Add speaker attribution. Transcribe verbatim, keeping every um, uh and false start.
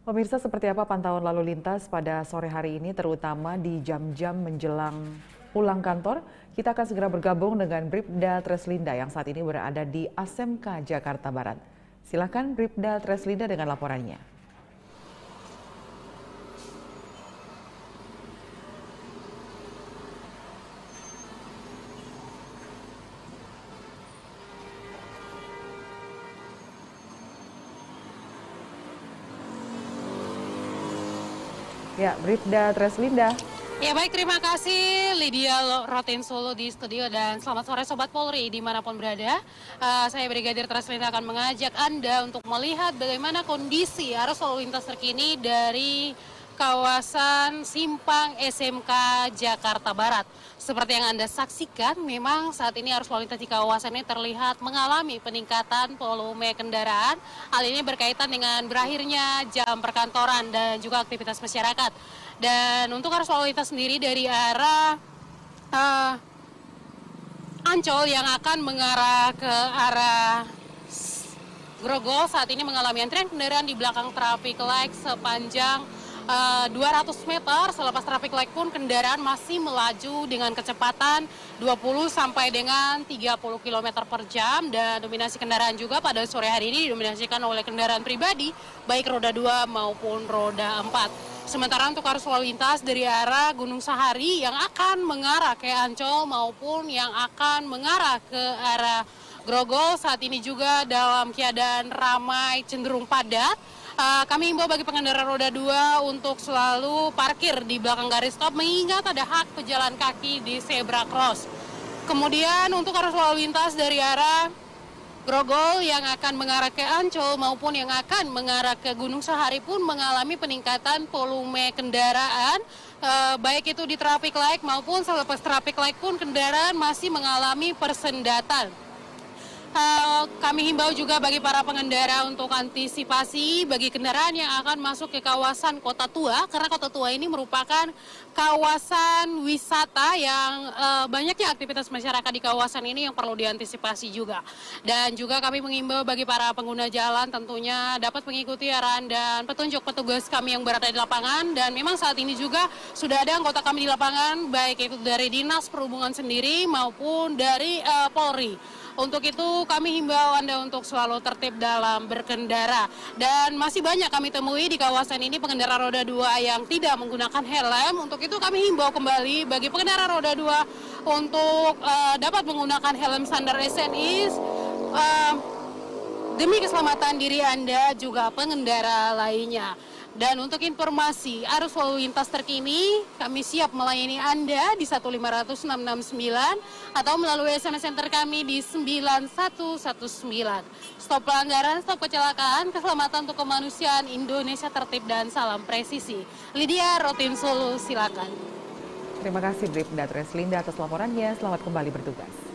Speaker 1: Pemirsa, seperti apa pantauan lalu lintas pada sore hari ini, terutama di jam-jam menjelang pulang kantor? Kita akan segera bergabung dengan Bribda Treslinda yang saat ini berada di A S M K Jakarta Barat. Silakan Bribda Treslinda dengan laporannya. Ya, Bribda Treslinda.
Speaker 2: Ya baik, terima kasih Lydia Rotin Solo di studio dan selamat sore Sobat Polri dimanapun berada. Uh, saya Brigadir Treslinda akan mengajak Anda untuk melihat bagaimana kondisi arus lalu lintas terkini dari kawasan Simpang S M K Jakarta Barat. Seperti yang Anda saksikan, memang saat ini arus lalu lintas di kawasan ini terlihat mengalami peningkatan volume kendaraan. Hal ini berkaitan dengan berakhirnya jam perkantoran dan juga aktivitas masyarakat. Dan untuk arus lalu lintas sendiri dari arah uh, Ancol yang akan mengarah ke arah Grogol saat ini mengalami antrian kendaraan di belakang traffic light sepanjang uh, dua ratus meter. Selepas traffic light pun kendaraan masih melaju dengan kecepatan dua puluh sampai dengan tiga puluh kilometer per jam, dan dominasi kendaraan juga pada sore hari ini didominasikan oleh kendaraan pribadi baik roda dua maupun roda empat. Sementara untuk arus lalu lintas dari arah Gunung Sahari yang akan mengarah ke Ancol maupun yang akan mengarah ke arah Grogol saat ini juga dalam keadaan ramai cenderung padat. Uh, kami himbau bagi pengendara roda dua untuk selalu parkir di belakang garis stop mengingat ada hak pejalan kaki di zebra cross. Kemudian untuk arus lalu lintas dari arah Grogol yang akan mengarah ke Ancol maupun yang akan mengarah ke Gunung Sahari pun mengalami peningkatan volume kendaraan, eh, baik itu di traffic light maupun selepas traffic light pun kendaraan masih mengalami persendatan. Uh, kami himbau juga bagi para pengendara untuk antisipasi bagi kendaraan yang akan masuk ke kawasan Kota Tua, karena Kota Tua ini merupakan kawasan wisata yang uh, banyaknya aktivitas masyarakat di kawasan ini yang perlu diantisipasi juga. Dan juga kami mengimbau bagi para pengguna jalan tentunya dapat mengikuti arahan dan petunjuk petugas kami yang berada di lapangan, dan memang saat ini juga sudah ada anggota kami di lapangan baik itu dari Dinas Perhubungan sendiri maupun dari uh, Polri. Untuk itu kami himbau Anda untuk selalu tertib dalam berkendara. Dan masih banyak kami temui di kawasan ini pengendara roda dua yang tidak menggunakan helm. Untuk itu kami himbau kembali bagi pengendara roda dua untuk uh, dapat menggunakan helm standar S N I uh, demi keselamatan diri Anda juga pengendara lainnya. Dan untuk informasi arus lalu lintas terkini, kami siap melayani Anda di satu lima nol enam enam sembilan atau melalui S M S center kami di sembilan satu satu sembilan. Stop pelanggaran, stop kecelakaan, keselamatan untuk kemanusiaan, Indonesia tertib dan salam presisi. Lydia Rotin Solo, silakan.
Speaker 1: Terima kasih Bribda Treslinda atas laporannya. Selamat kembali bertugas.